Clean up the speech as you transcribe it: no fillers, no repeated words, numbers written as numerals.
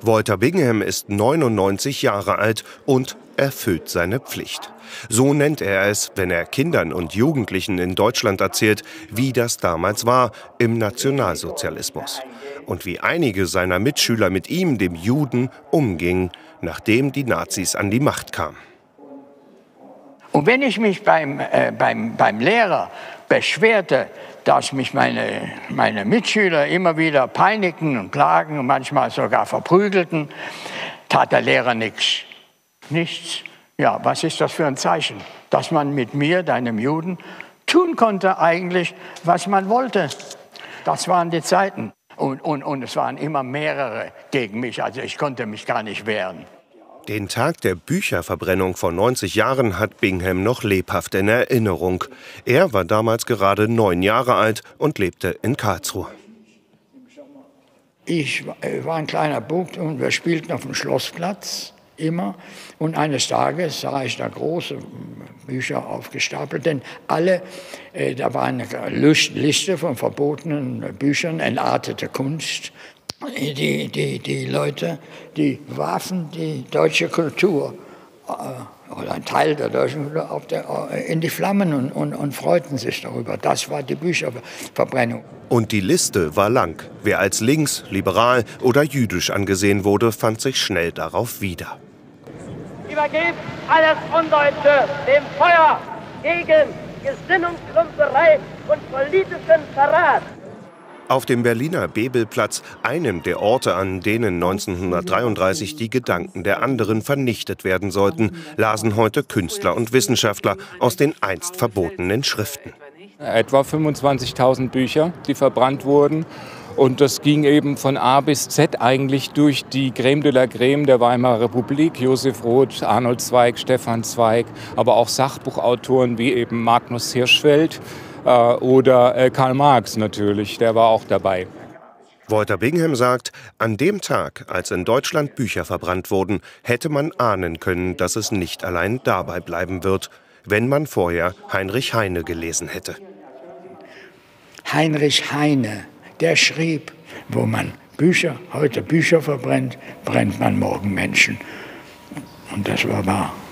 Walter Bingham ist 99 Jahre alt und erfüllt seine Pflicht. So nennt er es, wenn er Kindern und Jugendlichen in Deutschland erzählt, wie das damals war im Nationalsozialismus. Und wie einige seiner Mitschüler mit ihm, dem Juden, umgingen, nachdem die Nazis an die Macht kamen. Und wenn ich mich beim Lehrer beschwerte, dass mich meine Mitschüler immer wieder peinigten und plagen und manchmal sogar verprügelten, tat der Lehrer nichts. Nichts. Ja, was ist das für ein Zeichen? Dass man mit mir, deinem Juden, tun konnte eigentlich, was man wollte. Das waren die Zeiten. Und es waren immer mehrere gegen mich, also ich konnte mich gar nicht wehren. Den Tag der Bücherverbrennung vor 90 Jahren hat Bingham noch lebhaft in Erinnerung. Er war damals gerade 9 Jahre alt und lebte in Karlsruhe. Ich war ein kleiner Bub und wir spielten auf dem Schlossplatz immer. Und eines Tages sah ich da große Bücher aufgestapelt, denn da war eine Liste von verbotenen Büchern, entartete Kunst. Die Leute, die warfen die deutsche Kultur oder ein Teil der deutschen Kultur in die Flammen und freuten sich darüber. Das war die Bücherverbrennung. Und die Liste war lang. Wer als links, liberal oder jüdisch angesehen wurde, fand sich schnell darauf wieder. Übergebt alles Undeutsche dem Feuer gegen Gesinnungsklumperei und politischen Verrat. Auf dem Berliner Bebelplatz, einem der Orte, an denen 1933 die Gedanken der anderen vernichtet werden sollten, lasen heute Künstler und Wissenschaftler aus den einst verbotenen Schriften. Etwa 25.000 Bücher, die verbrannt wurden. Und das ging eben von A bis Z eigentlich durch die Crème de la Crème der Weimarer Republik. Josef Roth, Arnold Zweig, Stefan Zweig, aber auch Sachbuchautoren wie eben Magnus Hirschfeld. Oder Karl Marx natürlich, der war auch dabei. Walter Bingham sagt, an dem Tag, als in Deutschland Bücher verbrannt wurden, hätte man ahnen können, dass es nicht allein dabei bleiben wird, wenn man vorher Heinrich Heine gelesen hätte. Heinrich Heine, der schrieb, wo man heute Bücher verbrennt, brennt man morgen Menschen. Und das war wahr.